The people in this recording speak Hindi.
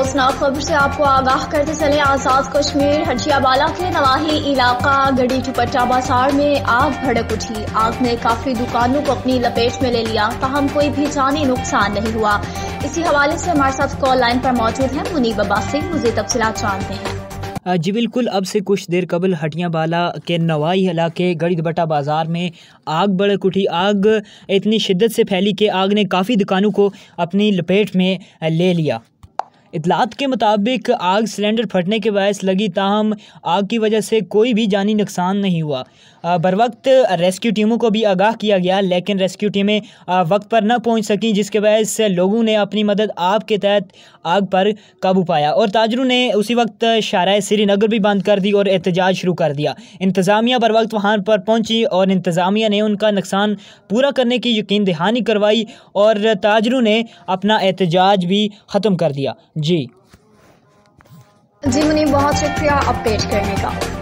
अफसोसनाक खबर से आपको आगाह करते चले। आजाद कश्मीर हजियाबाला के नवाही इलाका गड़ी दुपट्टा बाजार में आग भड़क उठी। आग ने काफी दुकानों को अपनी लपेट में ले लिया, ताहम कोई भी जानी नुकसान नहीं हुआ। इसी हवाले से हमारे साथ कॉल लाइन पर मौजूद है मुनीब अब्बास सिंह, मुझे तफसीलात जानते हैं। जी बिल्कुल, अब से कुछ देर कबल हटियाबाला के नवाई इलाके गड़ी दुपट्टा बाज़ार में आग भड़क उठी। आग इतनी शिद्दत से फैली कि आग ने काफ़ी दुकानों को अपनी लपेट में ले लिया। इतलात के मुताबिक आग सिलेंडर फटने के बायस लगी, ताहम आग की वजह से कोई भी जानी नुकसान नहीं हुआ। बर वक्त रेस्क्यू टीमों को भी आगाह किया गया, लेकिन रेस्क्यू टीमें वक्त पर न पहुंच सकीं, जिसके बायस लोगों ने अपनी मदद आप के तहत आग पर काबू पाया और ताजरों ने उसी वक्त शाराए श्रीनगर भी बंद कर दी और एहतजाज शुरू कर दिया। इंतज़ामिया बर वक्त वहाँ पर पहुंची और इंतज़ामिया ने उनका नुकसान पूरा करने की यकीन दहानी करवाई और ताजरों ने अपना एहतजाज भी ख़त्म कर दिया। जी मुनीब, बहुत शुक्रिया अपडेट करने का।